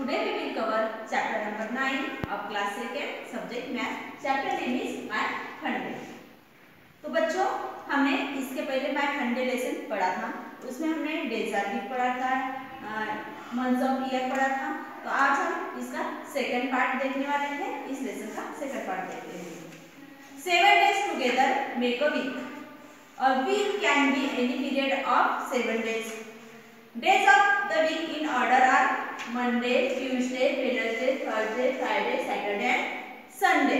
Today we will cover chapter number 9 of class 2nd subject math. Chapter name is Math Fun-Day. तो बच्चों हमने इसके पहले math fun-day lesson पढ़ा था, उसमें हमने डेज आर वीक पढ़ा था, मंथ्स ऑफ ईयर पढ़ा था। तो आज हम इसका सेकंड पार्ट देखने वाले हैं। इस लेसन का सेकंड पार्ट देखते हैं। 7 days together make a week. A week can be any period of 7 days. Days of the week in order are Monday, Tuesday, Wednesday, Thursday, Friday, Saturday and Sunday.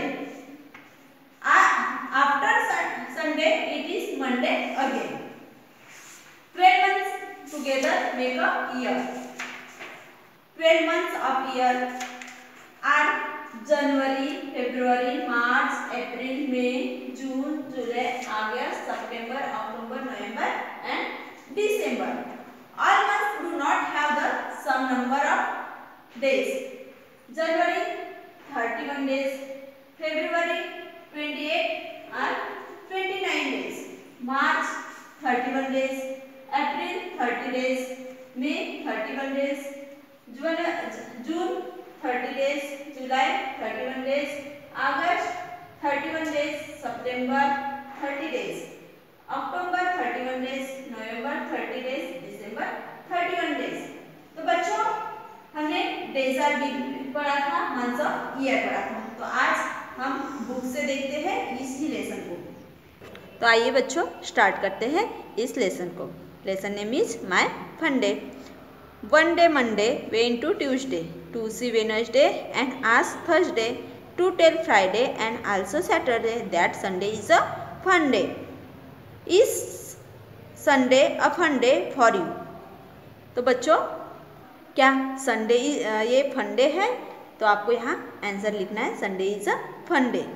After Sunday it is Monday again. 12 months together make a year. 12 months of year are January, February, March, April, May, June, July, August, September, October, November and December. All months do not have the same number of days. January 31 days, February 28 and 29 days, March 31 days, April 30 days, May 31 days, June 30 days, July 31 days, August 31 days, September 30 days, October 31 days, November 30 days, December 31 days. तो बच्चों हमने days are weak पढ़ा था, months of year पढ़ा था। तो आज हम बुक से देखते हैं इसी लेसन को। तो आइए बच्चों स्टार्ट करते हैं इस लेसन को। Lesson name is my fun day. One day Monday went to Tuesday, to see Wednesday and ask Thursday, to tell Friday and also Saturday that Sunday is a fun day. Is Sunday a fun day for you? तो बच्चों क्या Sunday ये fun day है? तो आपको यहाँ answer लिखना है Sunday is a fun day.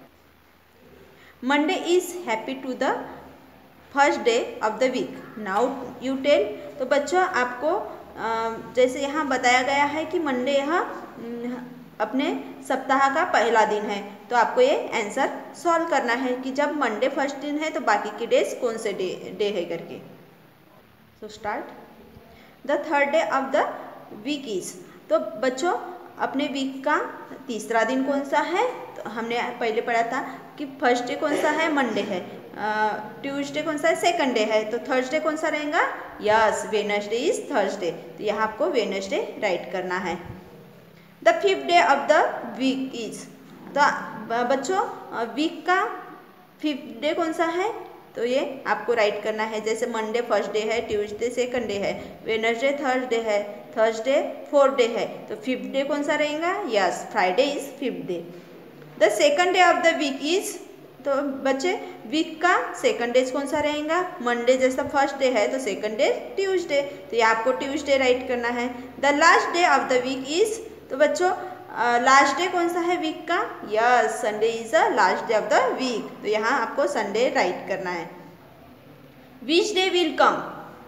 Monday is happy to the first day of the week. Now you tell. तो बच्चों आपको जैसे यहाँ बताया गया है कि मंडे यहाँ अपने सप्ताह का पहला दिन है, तो आपको ये आंसर सॉल्व करना है कि जब मंडे फर्स्ट दिन है तो बाकी के डेज कौन से डे है करके। So start. The third day of the week is. तो बच्चों अपने वीक का तीसरा दिन कौन सा है? तो हमने पहले पढ़ा था कि फर्स्ट डे कौन सा है? मंडे है। ट्यूसडे कौन सा है? सेकंड डे है। तो थर्सडे कौन सा रहेगा? Yes, Wednesday is Thursday. तो यहाँ आपको वेडनेसडे राइट करना है। The fifth day of the week is. तो बच्चों वीक का फिफ्थ डे कौन सा है? तो ये आपको राइट करना है। जैसे मंडे फर्स्ट डे है, ट्यूसडे सेकंड डे है, वेडनेसडे थर्ड डे है, थर्सडे फोर्थ डे है। तो फिफ्थ डे कौन सा रहेगा? Yes, Friday is fifth day. The second day of the week is. तो बच्चे वीक का सेकंड डे कौन सा रहेगा? मंडे जैसा फर्स्ट डे है तो सेकंड डे ट्यूसडे। तो ये आपको ट्यूसडे राइट करना है। The last day of the week is. तो बच्चों लास्ट डे कौन सा है वीक का? Yes, Sunday is the last day of the week. तो यहाँ आपको संडे राइट करना है। Which day will come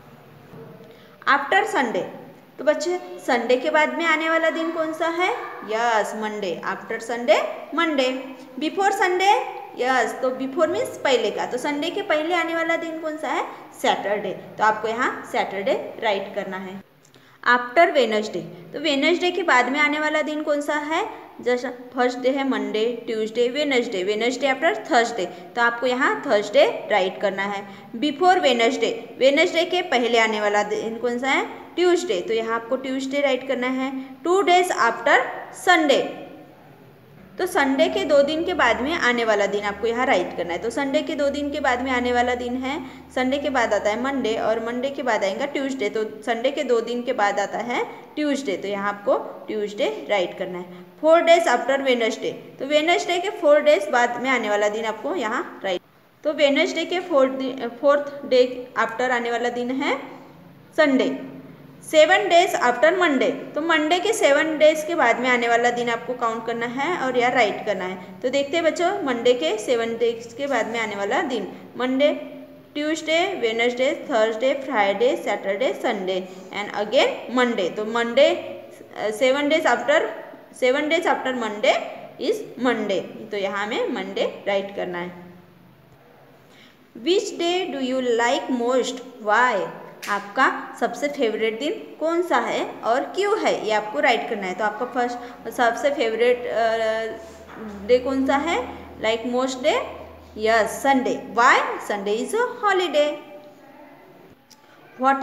after Sunday. तो बच्चे संडे के बाद में आने वाला दिन कौन सा है? Yes, Monday. After Sunday Monday. Before Sunday, yes, तो बिफोर मीन्स पहले का। तो संडे के पहले आने वाला दिन कौन सा है? सैटरडे। तो आपको यहाँ सैटरडे राइट करना है। After Wednesday. तो वेडनेसडे के बाद में आने वाला दिन कौन सा है? जैसा फर्स्ट डे है Monday, Tuesday, Wednesday, Wednesday after Thursday. तो आपको यहाँ थर्सडे राइट करना है। बिफोर वेडनेसडे, वेडनेसडे के पहले आने वाला दिन कौन सा है? ट्यूसडे। तो यहाँ आपको ट्यूसडे राइट करना है। 2 days आफ्टर संडे। तो संडे के 2 दिन के बाद में आने वाला दिन आपको यहाँ राइट करना है। तो संडे के 2 दिन के बाद में आने वाला दिन है, संडे के बाद आता है मंडे और मंडे के बाद आएगा ट्यूसडे। तो संडे के 2 दिन के बाद आता है ट्यूसडे। तो यहाँ आपको ट्यूसडे राइट करना है। 4 days आफ्टर वेडनेसडे। तो वेडनेसडे के 4 days बाद में आने वाला दिन आपको यहाँ राइट। तो वेडनेसडे के फोर्थ डे आफ्टर आने वाला दिन है संडे। 7 days after Monday. तो मंडे के 7 days के बाद में आने वाला दिन आपको काउंट करना है और यहाँ राइट करना है। तो देखते हैं बच्चों मंडे के 7 days के बाद में आने वाला दिन। Monday, Tuesday, Wednesday, Thursday, Friday, Saturday, Sunday and again Monday. तो Monday 7 days after Monday is Monday. तो यहाँ हमें मंडे राइट करना है। Which day do you like most? Why? आपका सबसे फेवरेट दिन कौन सा है और क्यों है, ये आपको राइट करना है। तो आपका फर्स्ट सबसे फेवरेट डे कौन सा है? Like most day, yes Sunday. Why? Sunday is a holiday. What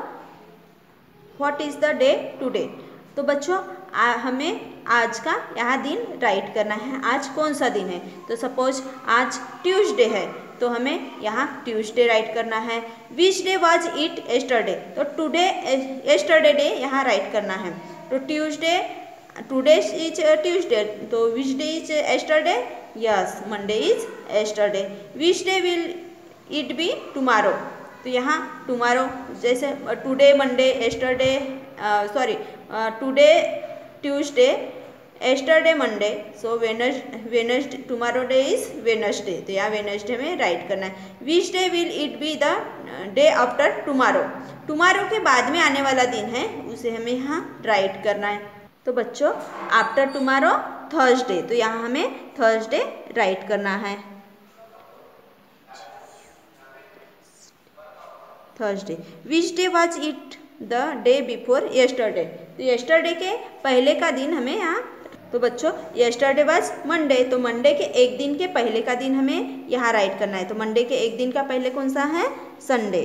is the day today? तो बच्चों हमें आज का यहाँ दिन राइट करना है। आज कौन सा दिन है? तो सपोज आज ट्यूसडे है, तो हमें यहाँ ट्यूसडे राइट करना है। Which day was it yesterday? तो टुडे येस्टरडे डे यहाँ राइट करना है। तो टुडे इज ट्यूसडे, तो which day is yesterday? Yes, Monday is yesterday. Which day will it be? Tomorrow. तो यहाँ टुमारो जैसे today Monday, yesterday today Tuesday, yesterday Monday, so Wednesday, tomorrow day is Wednesday. तो यहाँ Wednesday में write करना है। Which day will it be the day after tomorrow? Tomorrow के बाद में आने वाला दिन है, उसे हमें यहाँ राइट करना है। तो बच्चों आफ्टर टुमारो थर्सडे, तो यहाँ हमें थर्सडे राइट करना है। Thursday. Which day was it the day before yesterday? तो येस्टरडे के पहले का दिन हमें यहाँ, तो बच्चों येस्टरडे वाज मंडे, तो मंडे के एक दिन के पहले का दिन हमें यहाँ राइट करना है। तो मंडे के एक दिन का पहले कौन सा है? Sunday.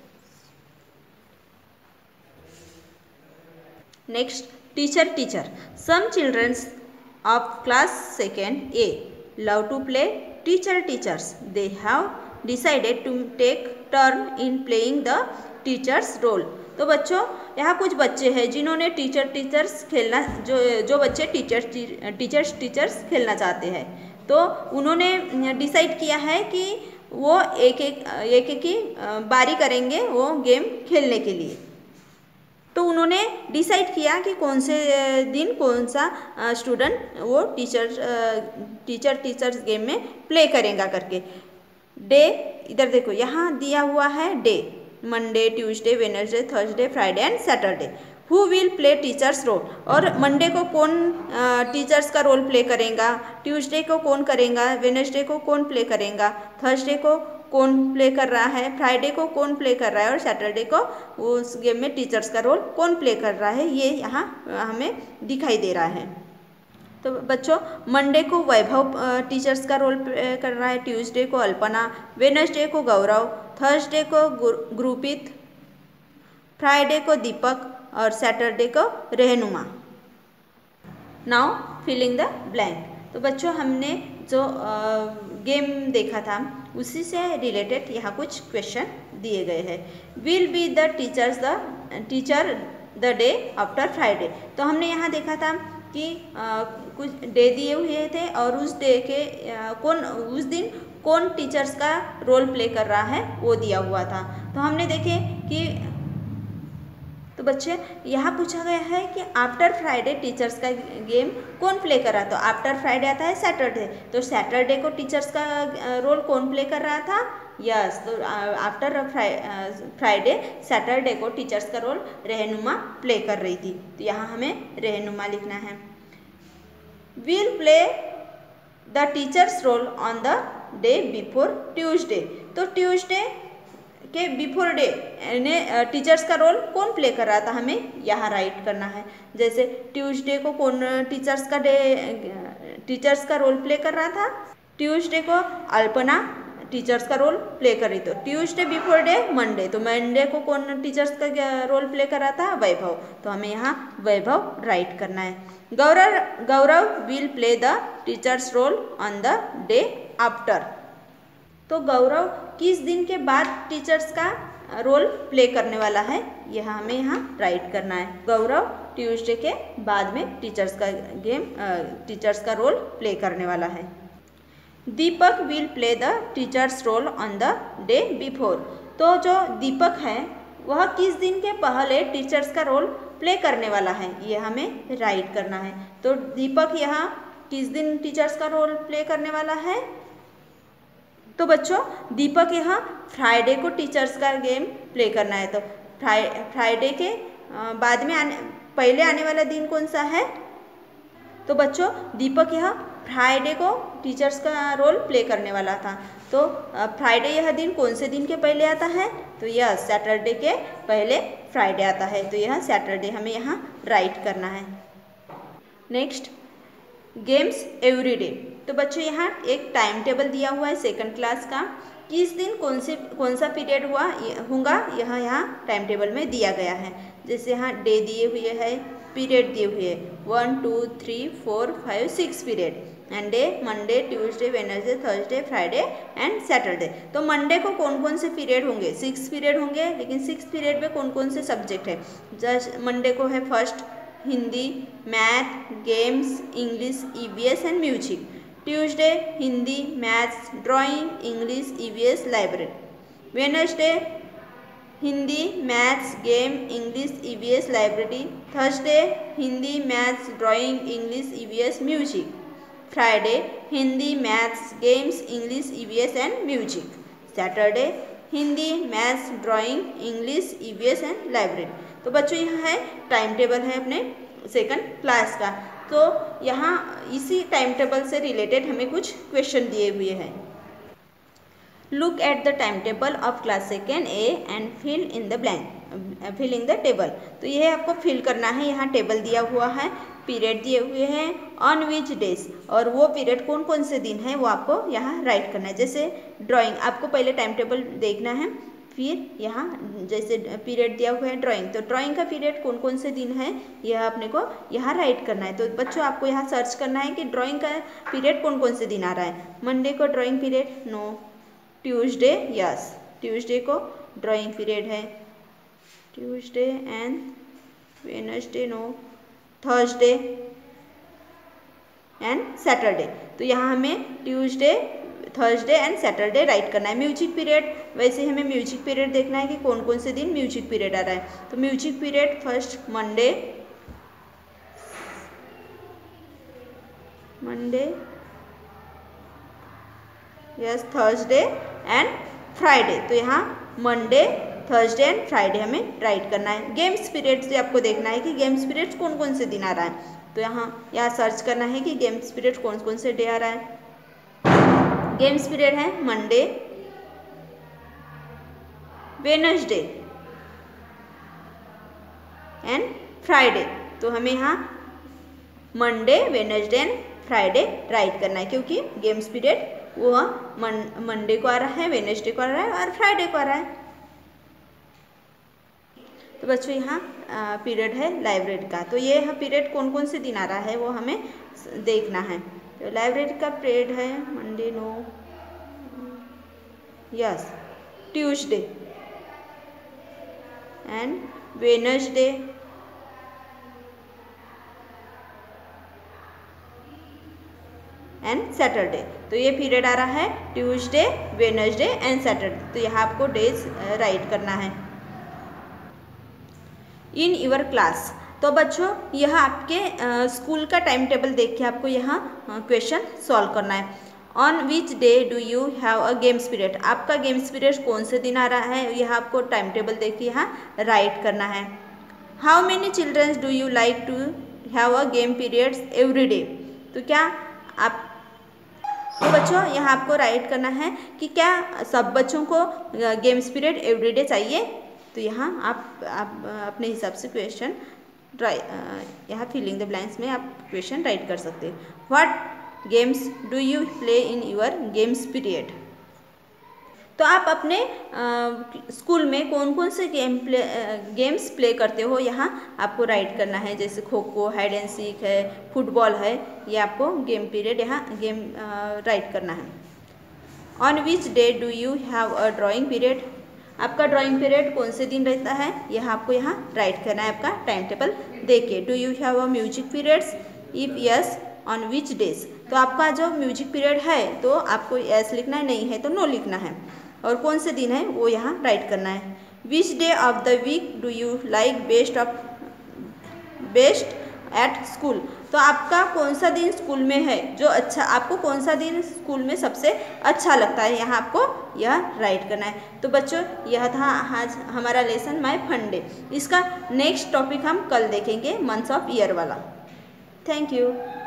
Next, teacher. Some childrens of class second A love to play teachers. They have decided to take turn in playing the teachers role. तो बच्चों यहाँ कुछ बच्चे हैं जिन्होंने टीचर्स खेलना, जो बच्चे टीचर्स खेलना चाहते हैं, तो उन्होंने डिसाइड किया है कि वो एक की बारी करेंगे वो गेम खेलने के लिए। तो उन्होंने डिसाइड किया कि कौन से दिन कौन सा स्टूडेंट वो टीचर्स गेम में प्ले करेगा करके। डे इधर देखो, यहाँ दिया हुआ है day, Monday, Tuesday, Wednesday, Thursday, Friday and Saturday. Who will play teachers role? और मंडे को कौन टीचर्स का रोल प्ले करेगा, ट्यूसडे को कौन करेगा, वेडनेसडे को कौन प्ले करेगा, थर्सडे को कौन प्ले कर रहा है, फ्राइडे को कौन प्ले कर रहा है और सैटरडे को उस गेम में टीचर्स का रोल कौन प्ले कर रहा है, ये यहाँ हमें दिखाई दे रहा है। तो बच्चों मंडे को वैभव टीचर्स का रोल प्ले कर रहा है, ट्यूसडे को अल्पना, वेडनेसडे को गौरव, थर्सडे को गुरप्रीत, फ्राइडे को दीपक और सैटरडे को Rahnuma. Now filling the blank. तो बच्चों हमने जो गेम देखा था उसी से रिलेटेड यहाँ कुछ क्वेश्चन दिए गए हैं। Will be the teacher the day after Friday. तो हमने यहाँ देखा था कि कुछ डे दिए हुए थे और उस डे के उस दिन कौन टीचर्स का रोल प्ले कर रहा है वो दिया हुआ था। तो हमने देखे कि तो बच्चे यहाँ पूछा गया है कि आफ्टर फ्राइडे टीचर्स का गेम कौन प्ले कर रहा था। तो आफ्टर फ्राइडे आता है सैटरडे, तो सैटरडे को टीचर्स का रोल कौन प्ले कर रहा था? यस, तो आफ्टर फ्राइडे सैटरडे को टीचर्स का रोल रहनुमा प्ले कर रही थी। तो यहाँ हमें रहनुमा लिखना है। Will play the teachers role on the day before Tuesday. तो ट्यूसडे के बिफोर डे ने टीचर्स का रोल कौन प्ले कर रहा था, हमें यहाँ राइट करना है। जैसे ट्यूसडे को कौन टीचर्स का रोल प्ले कर रहा था? ट्यूसडे को अल्पना टीचर्स का रोल प्ले कर रही। तो ट्यूसडे बिफोर डे मंडे, तो मंडे को कौन टीचर्स का रोल प्ले कर रहा था? वैभव। तो हमें यहाँ वैभव राइट करना है। Gaurav will play the teachers role on the day after. तो गौरव किस दिन के बाद टीचर्स का रोल प्ले करने वाला है, यह हमें यहाँ राइट करना है। गौरव ट्यूसडे के बाद में टीचर्स का रोल प्ले करने वाला है। Deepak will play the teachers role on the day before. तो जो दीपक है वह किस दिन के पहले टीचर्स का रोल प्ले करने वाला है, ये हमें राइट करना है। तो दीपक यहाँ किस दिन टीचर्स का रोल प्ले करने वाला है? तो बच्चों दीपक यहाँ फ्राइडे को टीचर्स का गेम प्ले करना है। तो फ्राइडे के बाद में पहले आने वाला दिन कौन सा है? तो बच्चों दीपक यहाँ फ्राइडे को टीचर्स का रोल प्ले करने वाला था। तो फ्राइडे यह दिन कौन से दिन के पहले आता है? तो यह सैटरडे के पहले फ्राइडे आता है। तो यह सैटरडे हमें यहाँ राइट करना है। Next, games everyday. तो बच्चों यहाँ एक टाइम टेबल दिया हुआ है सेकंड क्लास का, किस दिन कौन सा पीरियड होगा यहाँ टाइम टेबल में दिया गया है। जैसे यहाँ डे दिए हुए है, पीरियड दिए हुए हैं 1 2 3 4 5 6 period, and day Monday Tuesday Wednesday Thursday Friday and Saturday. तो मंडे को कौन कौन से पीरियड होंगे? 6 पीरियड होंगे, लेकिन 6 पीरियड में कौन कौन से सब्जेक्ट है? जस्ट मंडे को है first Hindi, math, games, English, EVS and music. Tuesday Hindi, maths, drawing, English, EVS, library. Wednesday Hindi, maths, game, English, EVS, library. Thursday Hindi, maths, drawing, English, EVS, music. Friday Hindi, maths, games, English, EVS and music. Saturday Hindi, maths, drawing, English, EVS and library. तो बच्चों यह है time table है अपने second class का। तो यहाँ इसी टाइम टेबल से रिलेटेड हमें कुछ क्वेश्चन दिए हुए हैं। Look at the time table of class second A and fill in the blank, fill in the table. तो यह आपको फिल करना है। यहाँ टेबल दिया हुआ है, पीरियड दिए हुए हैं, ऑन विच डेज, और वो पीरियड कौन कौन से दिन है वो आपको यहाँ राइट करना है। जैसे ड्राइंग, आपको पहले टाइम टेबल देखना है, फिर यहाँ जैसे पीरियड दिया हुआ है ड्राइंग, तो ड्राइंग का पीरियड कौन कौन से दिन है यह अपने को यहाँ राइट करना है। तो बच्चों आपको यहाँ सर्च करना है कि ड्राइंग का पीरियड कौन कौन से दिन आ रहा है। मंडे को drawing period no, Tuesday yes, Tuesday को ड्राइंग पीरियड है, Tuesday and Wednesday no, Thursday and Saturday. तो यहाँ हमें Tuesday, Thursday and Saturday write करना है। म्यूजिक पीरियड, वैसे हमें म्यूजिक पीरियड देखना है कि कौन कौन से दिन म्यूजिक पीरियड आ रहा है। तो music period first Monday yes, Thursday and Friday. तो यहाँ मंडे, थर्सडे एंड फ्राइडे हमें राइट करना है। गेम्स पीरियड से आपको देखना है कि गेम्स पीरियड कौन कौन से दिन आ रहा है। तो यहाँ सर्च करना है कि गेम्स पीरियड कौन कौन से डे आ रहा है। गेम्स पीरियड है मंडे, वेडनेसडे एंड फ्राइडे। तो हमें यहाँ Monday, Wednesday and Friday write करना है, क्योंकि गेम्स पीरियड वो मंडे को आ रहा है, वेडनेसडे को आ रहा है और फ्राइडे को आ रहा है। तो बच्चों यहाँ पीरियड है लाइब्रेरी का। तो ये पीरियड कौन कौन से दिन आ रहा है वो हमें देखना है। तो लाइब्रेरी का पीरियड है Monday no, yes, Tuesday and Wednesday and Saturday. तो ये पीरियड आ रहा है ट्यूसडे, वेडनेसडे एंड सैटरडे। तो यहाँ आपको डेज राइट करना है। इन योर क्लास, तो बच्चों यह आपके स्कूल का टाइम टेबल देख के आपको यहाँ क्वेश्चन सॉल्व करना है। On which day do you have a games period, आपका गेम्स पीरियड कौन से दिन आ रहा है यह आपको टाइम टेबल देख के यहाँ राइट करना है। How many childrens do you like to have a game periods every day, तो क्या आप, तो बच्चों यहाँ आपको राइट करना है कि क्या सब बच्चों को गेम्स पीरियड एवरीडे चाहिए। तो यहाँ आप अपने हिसाब से क्वेश्चन यहाँ फिलिंग द ब्लैंक्स में आप क्वेश्चन राइट कर सकते हैं। What games do you play in your games period, तो आप अपने स्कूल में कौन कौन से गेम्स प्ले करते हो यहाँ आपको राइट करना है। जैसे खो खो, हाइड एंड सीक है, फुटबॉल है, ये आपको गेम पीरियड यहाँ गेम राइट करना है। On which day do you have a drawing period, आपका ड्राइंग पीरियड कौन से दिन रहता है यह आपको यहाँ राइट करना है आपका टाइम टेबल देख के। Do you have a music periods, if yes on which days, तो आपका जो म्यूजिक पीरियड है तो आपको यस लिखना है, नहीं है तो नो लिखना है, और कौन से दिन है वो यहाँ राइट करना है। Which day of the week do you like best at school, तो आपका कौन सा दिन स्कूल में है जो अच्छा, आपको कौन सा दिन स्कूल में सबसे अच्छा लगता है यहाँ आपको यह राइट करना है। तो बच्चों यह था आज हमारा लेसन माय फन डे। इसका नेक्स्ट टॉपिक हम कल देखेंगे मंथ्स ऑफ ईयर वाला। Thank you.